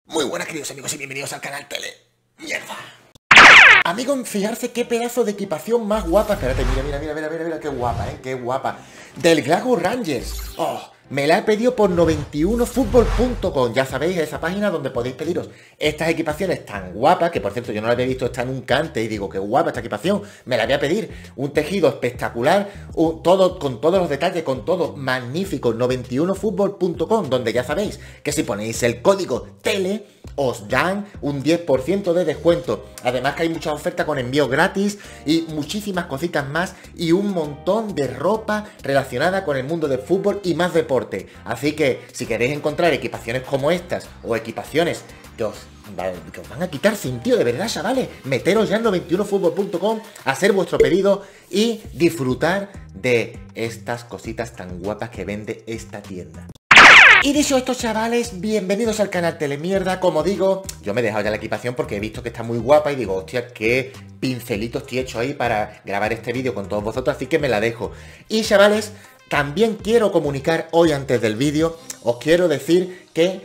Muy buenas, queridos amigos, y bienvenidos al canal Tele Mierda. Amigos, fijarse qué pedazo de equipación más guapa. Espérate, mira, qué guapa, qué guapa. Del Glasgow Rangers. Oh, me la he pedido por 91futbol.com. Ya sabéis, esa página donde podéis pediros estas equipaciones tan guapas, que por cierto yo no la había visto esta nunca antes, y digo, qué guapa esta equipación, me la voy a pedir. Un tejido espectacular, todo con todos los detalles, con todo magnífico. 91futbol.com, donde ya sabéis que si ponéis el código TELE, os dan un 10% de descuento. Además que hay muchas ofertas con envío gratis y muchísimas cositas más, y un montón de ropa relacionada con el mundo del fútbol y más deporte. Así que si queréis encontrar equipaciones como estas, o equipaciones que os van a quitar sentido, de verdad, chavales, meteros ya en 91futbol.com, hacer vuestro pedido y disfrutar de estas cositas tan guapas que vende esta tienda. Y dicho esto, chavales, bienvenidos al canal Telemierda. Como digo, yo me he dejado ya la equipación porque he visto que está muy guapa y digo, hostia, qué pincelitos estoy hecho ahí para grabar este vídeo con todos vosotros, así que me la dejo. Y chavales, también quiero comunicar hoy antes del vídeo, os quiero decir que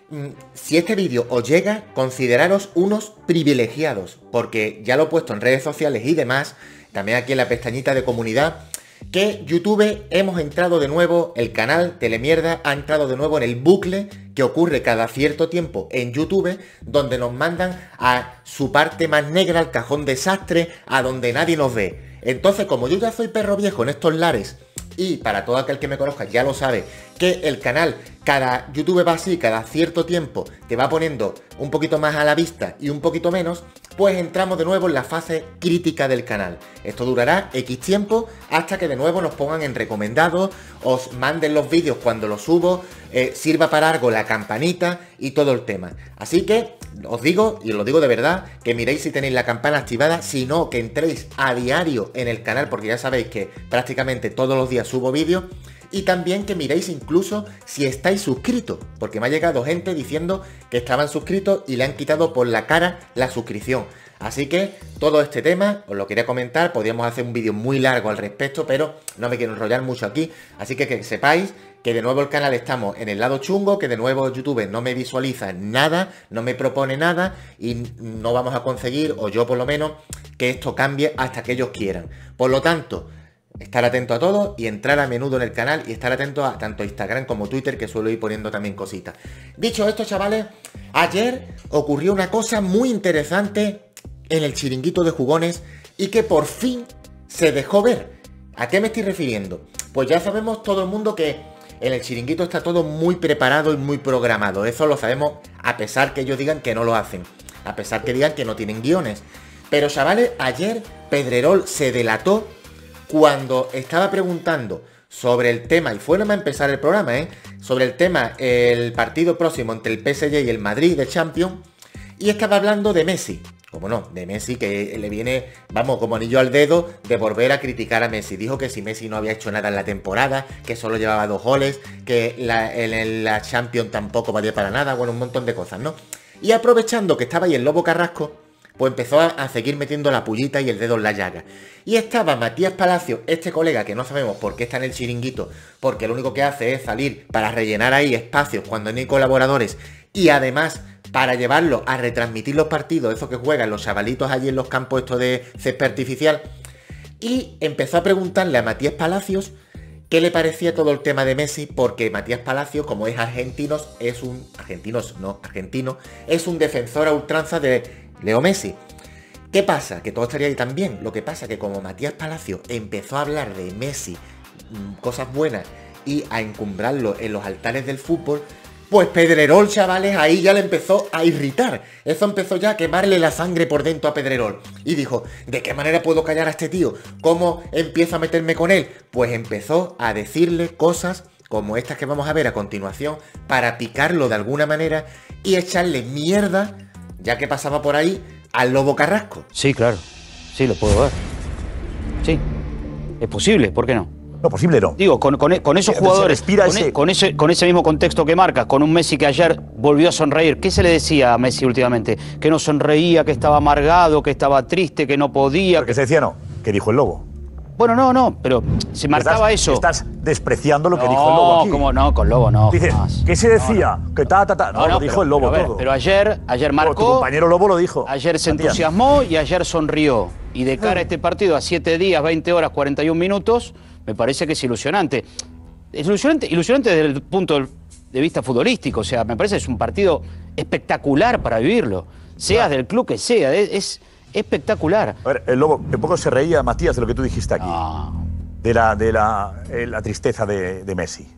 si este vídeo os llega, consideraros unos privilegiados, porque ya lo he puesto en redes sociales y demás, también aquí en la pestañita de comunidad, que YouTube hemos entrado de nuevo, el canal Telemierda ha entrado de nuevo en el bucle que ocurre cada cierto tiempo en YouTube, donde nos mandan a su parte más negra, al cajón desastre, a donde nadie nos ve. Entonces, como yo ya soy perro viejo en estos lares, y para todo aquel que me conozca ya lo sabe, que el canal, cada YouTube va así, cada cierto tiempo, te va poniendo un poquito más a la vista y un poquito menos, pues entramos de nuevo en la fase crítica del canal. Esto durará X tiempo hasta que de nuevo nos pongan en recomendados, os manden los vídeos cuando los subo, sirva para algo la campanita y todo el tema. Así que os digo, y os lo digo de verdad, que miréis si tenéis la campana activada, si no, que entréis a diario en el canal, porque ya sabéis que prácticamente todos los días subo vídeos. Y también que miréis incluso si estáis suscritos, porque me ha llegado gente diciendo que estaban suscritos y le han quitado por la cara la suscripción. Así que todo este tema os lo quería comentar, podríamos hacer un vídeo muy largo al respecto, pero no me quiero enrollar mucho aquí. Así que sepáis que de nuevo el canal estamos en el lado chungo, que de nuevo YouTube no me visualiza nada, no me propone nada y no vamos a conseguir, o yo por lo menos, que esto cambie hasta que ellos quieran. Por lo tanto, estar atento a todo y entrar a menudo en el canal y estar atento a tanto Instagram como Twitter, que suelo ir poniendo también cositas. Dicho esto, chavales, ayer ocurrió una cosa muy interesante en el chiringuito de jugones y que por fin se dejó ver. ¿A qué me estoy refiriendo? Pues ya sabemos todo el mundo que en el chiringuito está todo muy preparado y muy programado. Eso lo sabemos a pesar que ellos digan que no lo hacen, a pesar que digan que no tienen guiones. Pero chavales, ayer Pedrerol se delató cuando estaba preguntando sobre el tema, y fue nada más empezar el programa, sobre el tema, el partido próximo entre el PSG y el Madrid de Champions, y estaba hablando de Messi. Como no, de Messi, que le viene, vamos, como anillo al dedo de volver a criticar a Messi. Dijo que si Messi no había hecho nada en la temporada, que solo llevaba 2 goles, que la Champions tampoco valía para nada, bueno, un montón de cosas, ¿no? Y aprovechando que estaba ahí el Lobo Carrasco, pues empezó a seguir metiendo la pullita y el dedo en la llaga. Y estaba Matías Palacios, este colega que no sabemos por qué está en el chiringuito, porque lo único que hace es salir para rellenar ahí espacios cuando no hay colaboradores, y además para llevarlo a retransmitir los partidos, esos que juegan los chavalitos allí en los campos estos de césped artificial. Y empezó a preguntarle a Matías Palacios qué le parecía todo el tema de Messi, porque Matías Palacios, como es argentino, es un defensor a ultranza de Leo Messi. ¿Qué pasa? Que todo estaría ahí también. Lo que pasa que como Matías Palacios empezó a hablar de Messi, cosas buenas, y a encumbrarlo en los altares del fútbol, pues Pedrerol, chavales, ahí ya le empezó a irritar. Eso empezó ya a quemarle la sangre por dentro a Pedrerol. Y dijo, ¿de qué manera puedo callar a este tío? ¿Cómo empiezo a meterme con él? Pues empezó a decirle cosas como estas que vamos a ver a continuación, para picarlo de alguna manera y echarle mierda, ya que pasaba por ahí, al Lobo Carrasco. Sí, claro. Sí, lo puedo ver. Sí. Es posible, ¿por qué no? No, posible no. Digo, con esos jugadores, con ese mismo contexto que marcas, con un Messi que ayer volvió a sonreír. ¿Qué se le decía a Messi últimamente? Que no sonreía, que estaba amargado, que estaba triste, que no podía. Porque se decía no, que dijo el Lobo. Bueno, no, pero se marcaba eso. Estás despreciando lo que dijo el Lobo aquí. ¿Cómo no? Con Lobo no. Dice, ¿qué se decía? Que No, lo dijo el Lobo todo. Pero ayer marcó. Tu compañero Lobo lo dijo. Ayer se entusiasmó y ayer sonrió. Y de cara a este partido, a 7 días, 20 horas, 41 minutos, me parece que es ilusionante. Es ilusionante desde el punto de vista futbolístico. O sea, me parece que es un partido espectacular para vivirlo. Seas del club que sea, es espectacular. A ver, el Lobo, un poco se reía Matías de lo que tú dijiste aquí. De la tristeza de Messi.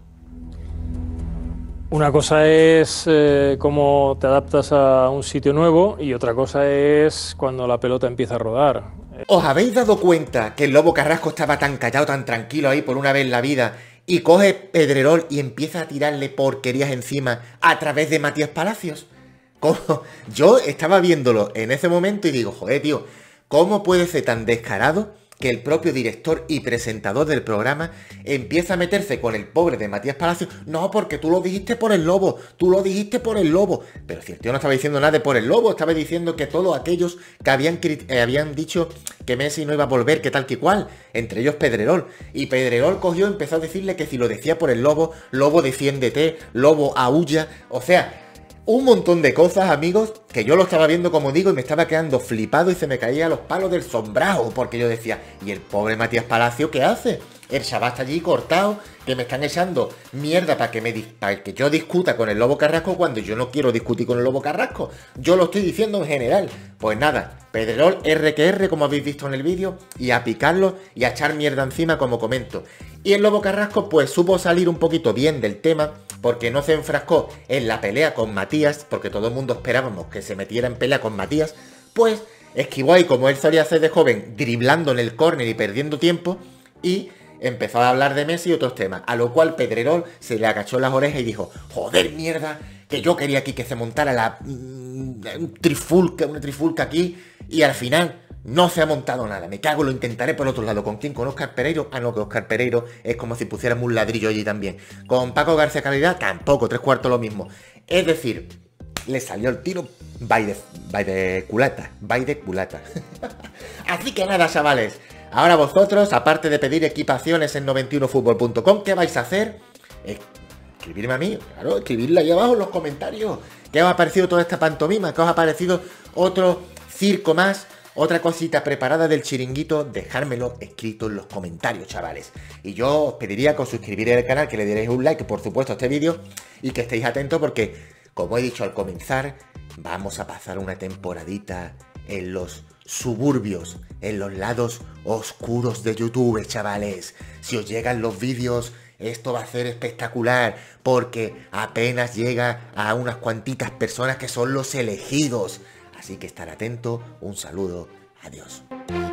Una cosa es cómo te adaptas a un sitio nuevo y otra cosa es cuando la pelota empieza a rodar. ¿Os habéis dado cuenta que el Lobo Carrasco estaba tan callado, tan tranquilo ahí por una vez en la vida y coge Pedrerol y empieza a tirarle porquerías encima a través de Matías Palacios? Yo estaba viéndolo en ese momento y digo, joder, tío, ¿cómo puede ser tan descarado que el propio director y presentador del programa empieza a meterse con el pobre de Matías Palacios? No, porque tú lo dijiste por el Lobo, tú lo dijiste por el Lobo. Pero si el tío no estaba diciendo nada de por el Lobo, estaba diciendo que todos aquellos que habían dicho que Messi no iba a volver, que tal que cual, entre ellos Pedrerol. Y Pedrerol cogió y empezó a decirle que si lo decía por el Lobo, Lobo defiéndete, Lobo aúlla, o sea... Un montón de cosas, amigos, que yo lo estaba viendo, como digo, y me estaba quedando flipado y se me caía los palos del sombrajo, porque yo decía, ¿y el pobre Matías Palacio qué hace? El chaval está allí cortado, que me están echando mierda para que yo discuta con el Lobo Carrasco cuando yo no quiero discutir con el Lobo Carrasco. Yo lo estoy diciendo en general. Pues nada, Pedrerol R que R, como habéis visto en el vídeo, y a picarlo y a echar mierda encima, como comento. Y el Lobo Carrasco pues supo salir un poquito bien del tema, porque no se enfrascó en la pelea con Matías, porque todo el mundo esperábamos que se metiera en pelea con Matías, pues esquivó ahí, como él solía hacer de joven, driblando en el córner y perdiendo tiempo, y empezó a hablar de Messi y otros temas, a lo cual Pedrerol se le agachó las orejas y dijo, joder, mierda, que yo quería aquí que se montara una trifulca aquí, y al final no se ha montado nada, me cago, lo intentaré por otro lado. ¿Con quién? ¿Con Óscar Pereiro? Ah, no, que Óscar Pereiro es como si pusiéramos un ladrillo allí también. ¿Con Paco García Caridad? Tampoco, 3/4 lo mismo. Es decir, le salió el tiro by de culata. Así que nada, chavales. Ahora vosotros, aparte de pedir equipaciones en 91fútbol.com, ¿qué vais a hacer? Escribirme a mí, claro, escribirle ahí abajo en los comentarios. ¿Qué os ha parecido toda esta pantomima? ¿Qué os ha parecido otro circo más? Otra cosita preparada del chiringuito, dejármelo escrito en los comentarios, chavales. Y yo os pediría que os suscribierais al canal, que le dierais un like, por supuesto, a este vídeo, y que estéis atentos porque, como he dicho al comenzar, vamos a pasar una temporadita en los suburbios, en los lados oscuros de YouTube, chavales. Si os llegan los vídeos, esto va a ser espectacular, porque apenas llega a unas cuantitas personas que son los elegidos. Así que estar atento, un saludo, adiós.